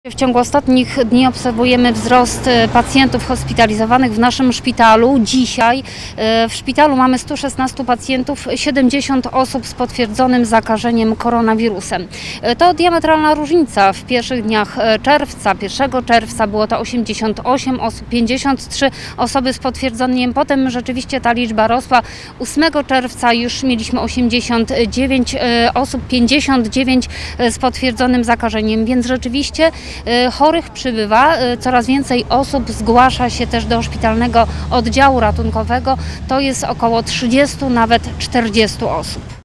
W ciągu ostatnich dni obserwujemy wzrost pacjentów hospitalizowanych w naszym szpitalu. Dzisiaj w szpitalu mamy 116 pacjentów, 70 osób z potwierdzonym zakażeniem koronawirusem. To diametralna różnica. W pierwszych dniach czerwca, 1 czerwca było to 88 osób, 53 osoby z potwierdzeniem. Potem rzeczywiście ta liczba rosła. 8 czerwca już mieliśmy 89 osób, 59 z potwierdzonym zakażeniem, więc rzeczywiście chorych przybywa, coraz więcej osób zgłasza się też do szpitalnego oddziału ratunkowego, to jest około 30, nawet 40 osób.